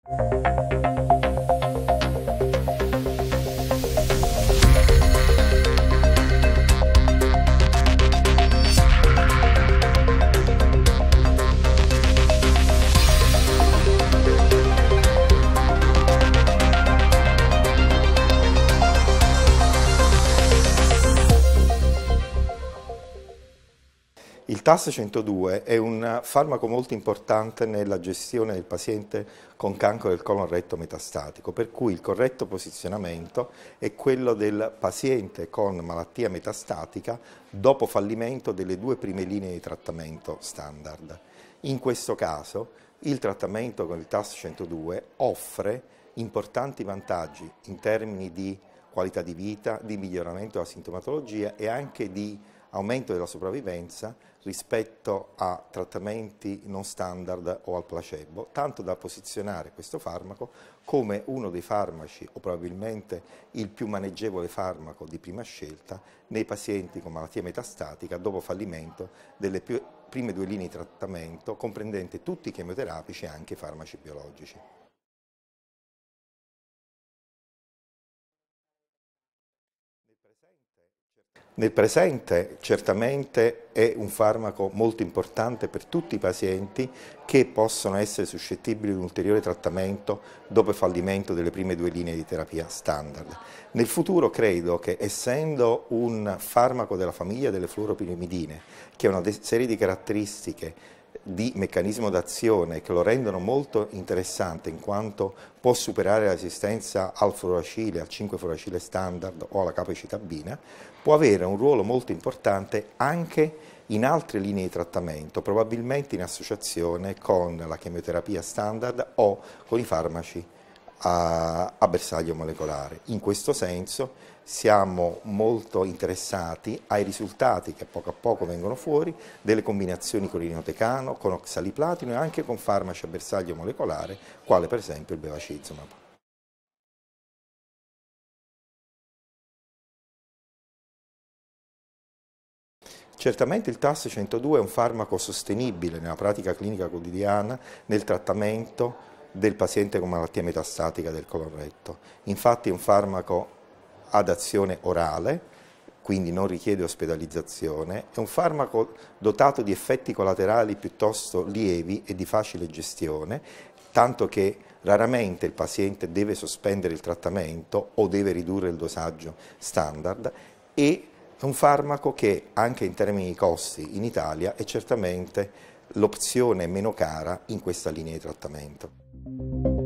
Il TAS 102 è un farmaco molto importante nella gestione del paziente con cancro del colon retto metastatico, per cui il corretto posizionamento è quello del paziente con malattia metastatica dopo fallimento delle 2 prime linee di trattamento standard. In questo caso il trattamento con il TAS 102 offre importanti vantaggi in termini di qualità di vita, di miglioramento della sintomatologia e anche di aumento della sopravvivenza rispetto a trattamenti non standard o al placebo, tanto da posizionare questo farmaco come uno dei farmaci o probabilmente il più maneggevole farmaco di prima scelta nei pazienti con malattia metastatica dopo fallimento delle prime 2 linee di trattamento, comprendente tutti i chemioterapici e anche i farmaci biologici. Nel presente certamente è un farmaco molto importante per tutti i pazienti che possono essere suscettibili di un ulteriore trattamento dopo il fallimento delle prime 2 linee di terapia standard. Nel futuro credo che, essendo un farmaco della famiglia delle fluoropirimidine, che ha una serie di caratteristiche di meccanismo d'azione che lo rendono molto interessante in quanto può superare la resistenza al fluoracile, al 5-fluoracile standard o alla capecitabina, può avere un ruolo molto importante anche in altre linee di trattamento, probabilmente in associazione con la chemioterapia standard o con i farmaci a bersaglio molecolare. In questo senso siamo molto interessati ai risultati che a poco vengono fuori delle combinazioni con irinotecano, con oxaliplatino e anche con farmaci a bersaglio molecolare, quale per esempio il bevacizumab. Certamente il TAS 102 è un farmaco sostenibile nella pratica clinica quotidiana nel trattamento del paziente con malattia metastatica del colon retto. Infatti è un farmaco ad azione orale, quindi non richiede ospedalizzazione, è un farmaco dotato di effetti collaterali piuttosto lievi e di facile gestione, tanto che raramente il paziente deve sospendere il trattamento o deve ridurre il dosaggio standard, e è un farmaco che anche in termini di costi in Italia è certamente l'opzione meno cara in questa linea di trattamento.